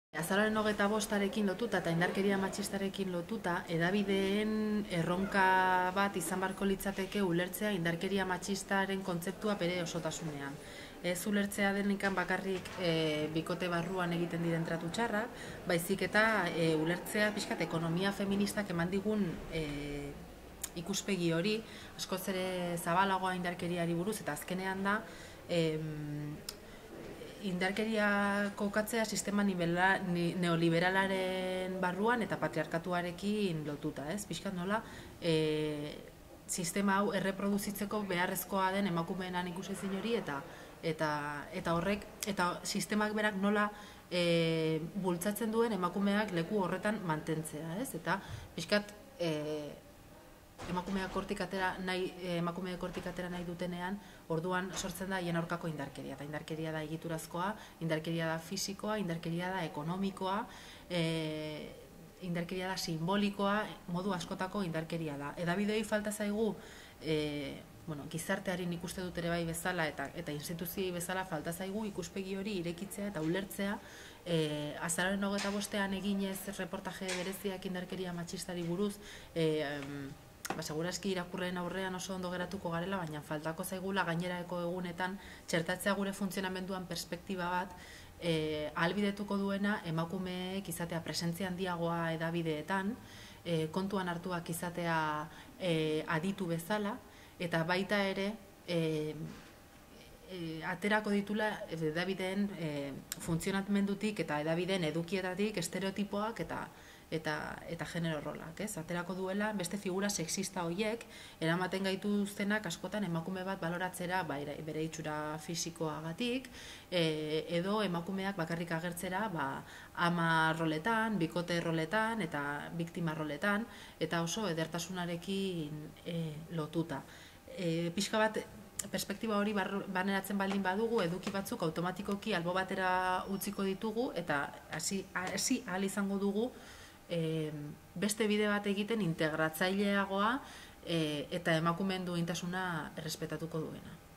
Azaroaren 25arekin lotuta eta indarkeria matxistarekin lotuta, hedabideen erronka bat izan beharko litzateke ulertzea indarkeria matxistaren kontzeptua bere osotasunean. Ez ulertzea denikan bakarrik bikote barruan egiten diren tratu txarrak, baizik eta ulertzea pixkat ekonomia feministak eman digun ikuspegi hori, askoz ere zabalagoa indarkeriari buruz, eta azkenean da indarkeria kokatzea sistema neoliberalaren barruan eta patriarkatuarekin lotuta, ez? Pixkat nola, sistema hau erreproduzitzeko beharrezkoa den emakumeenan ikusezin hori eta horrek, eta sistemak berak nola bultzatzen duen emakumeak leku horretan mantentzea, ez? Eta pixkat emakumeak hortik atera nahi dutenean, orduan sortzen da hien aurkako indarkeria. Eta indarkeria da egiturazkoa, indarkeria da fisikoa, indarkeria da ekonomikoa, indarkeria da simbolikoa, modu askotako indarkeria da. Hedabidei falta zaigu, gizarteari nik uste dut ere bai bezala eta instituzioi bezala falta zaigu ikuspegi hori irekitzea eta ulertzea. Azaroaren 25ean eginez reportaje bereziak indarkeria matxistari buruz, segurazki irakurren aurrean oso ondo geratuko garela, baina faltako zaigula gaineraeko egunetan txertatzea gure funtzionamenduan perspektiba bat ahalbidetuko duena emakumeek izatea presentzia handiagoa hedabideetan, kontuan hartuak izatea aditu bezala, eta baita ere aterako ditula hedabideen funtzionamendutik eta hedabideen edukietatik estereotipoak eta genero rolak, ez? Aterako duela beste figura sexista horiek eramaten gaituztenak askotan emakume bat baloratzera bere itxura fisikoagatik, edo emakumeak bakarrik agertzera ama roletan, bikote roletan eta biktima roletan, eta oso edertasunarekin lotuta. Pixka bat perspektiba hori barneratzen baldin badugu, eduki batzuk automatikoki albo batera utziko ditugu eta hasi ahal izango dugu beste bide bat egiten integratzaileagoa eta emakumeen duintasuna errespetatuko duena.